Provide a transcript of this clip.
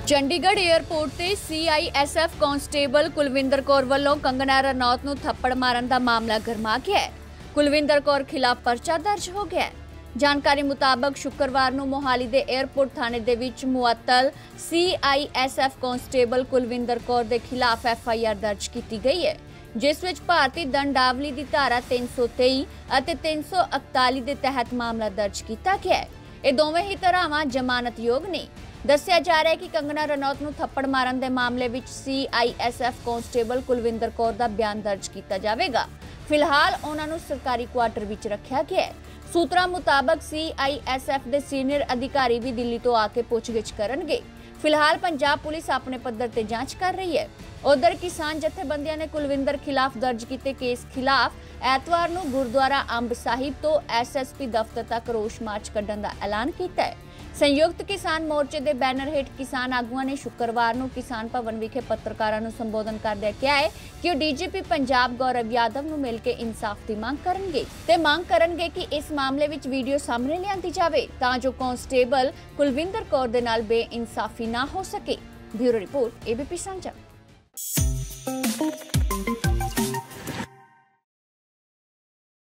Chandigarh airport ਤੇ CISF constable Kulwinder Kaur ਵੱਲੋਂ ਕੰਗਨਾ ਰਣੌਤ ਨੂੰ ਥੱਪੜ ਮਾਰਨ ਦਾ ਮਾਮਲਾ ਗਰਮਾ ਗਿਆ ਹੈ। ਕੁਲਵਿੰਦਰ ਕੌਰ ਖਿਲਾਫ ਪਰਚਾ ਦਰਜ ਹੋ ਗਿਆ ਹੈ। ਜਾਣਕਾਰੀ ਮੁਤਾਬਕ ਸ਼ੁੱਕਰਵਾਰ ਨੂੰ ਮੋਹਾਲੀ ਦੇ ਏਅਰਪੋਰਟ ਥਾਣੇ ਦੇ ਵਿੱਚ ਮੁਅੱਤਲ CISF ਕਾਂਸਟੇਬਲ ਕੁਲਵਿੰਦਰ ਕੌਰ ਦੇ ਖਿਲਾਫ FIR ਦਰਜ ਕੀਤੀ ਗਈ ਹੈ, ਜਿਸ ਵਿੱਚ ਭਾਰਤੀ ਦੰਡਾਵਲੀ ਦੀ ਧਾਰਾ 323 ਅਤੇ 341 ਦੇ ਤਹਿਤ ਮਾਮਲਾ ਦਰਜ ਕੀਤਾ ਗਿਆ ਹੈ। ਇਹ ਦੋਵੇਂ ਹੀ ਧਾਰਾਵਾਂ ਜ਼ਮਾਨਤਯੋਗ ਨੇ। ਦੱਸਿਆ ਜਾ ਰਿਹਾ ਹੈ ਕਿ ਕੰਗਨਾ ਰਣੌਤ ਨੂੰ ਥੱਪੜ ਮਾਰਨ ਦੇ ਮਾਮਲੇ ਵਿੱਚ CISF ਕਾਂਸਟੇਬਲ ਕੁਲਵਿੰਦਰ ਕੌਰ ਦਾ ਬਿਆਨ ਦਰਜ ਕੀਤਾ ਜਾਵੇਗਾ। ਫਿਲਹਾਲ ਉਹਨਾਂ ਨੂੰ ਸਰਕਾਰੀ ਕੁਆਟਰ ਵਿੱਚ ਰੱਖਿਆ ਗਿਆ ਹੈ। ਸੂਤਰਾਂ ਮੁਤਾਬਕ CISF ਦੇ ਸੀਨੀਅਰ ਅਧਿਕਾਰੀ ਵੀ ਦਿੱਲੀ ਤੋਂ ਆ ਕੇ ਪੁੱਛਗਿੱਛ ਕਰਨਗੇ। ਫਿਲਹਾਲ ਪੰਜਾਬ ਪੁਲਿਸ ਆਪਣੇ ਪੱਧਰ ਤੇ ਜਾਂਚ ਕਰ ਰਹੀ ਹੈ। ਉਧਰ ਕਿਸਾਨ ਜਥੇਬੰਦੀਆਂ ਨੇ ਕੁਲਵਿੰਦਰ ਖਿਲਾਫ ਦਰਜ ਕੀਤੇ ਕੇਸ ਖਿਲਾਫ ਐਤਵਾਰ ਨੂੰ ਗੁਰਦੁਆਰਾ ਅੰਬ ਸਾਹਿਬ ਤੋਂ SSP ਦਫ਼ਤਰ ਤੱਕ ਰੋਸ ਮਾਰਚ ਕੱਢਣ ਦਾ ਐਲਾਨ ਕੀਤਾ ਹੈ। ਸੰਯੁਕਤ ਕਿਸਾਨ ਮੋਰਚੇ ਦੇ ਬੈਨਰ ਹੇਠ ਕਿਸਾਨ ਆਗੂਆਂ ਨੇ ਸ਼ੁੱਕਰਵਾਰ ਨੂੰ ਕਿਸਾਨ ਭਵਨ ਵਿਖੇ ਪੱਤਰਕਾਰਾਂ ਨੂੰ ਸੰਬੋਧਨ ਕਰਦਿਆਂ ਕਿਹਾ ਹੈ ਕਿ ਉਹ DGP ਪੰਜਾਬ ਗੌਰਵ ਯਾਦਵ ਨੂੰ ਮਿਲ ਕੇ ਇਨਸਾਫ ਦੀ ਮੰਗ ਕਰਨਗੇ ਕਿ ਇਸ ਮਾਮਲੇ ਵਿੱਚ ਵੀਡੀਓ ਸਾਹਮਣੇ ਲਿਆਂਦੀ ਜਾਵੇ ਤਾਂ ਜੋ ਕਾਂਸਟੇਬਲ ਕੁਲਵਿੰਦਰ ਕੌਰ ਦੇ ਨਾਲ ਬੇਇਨਸਾਫੀ ਨਾ ਹੋ ਸਕੇ। ਬਿਊਰੋ ਰਿਪੋਰਟ ABP ਸਾਂਝਾ।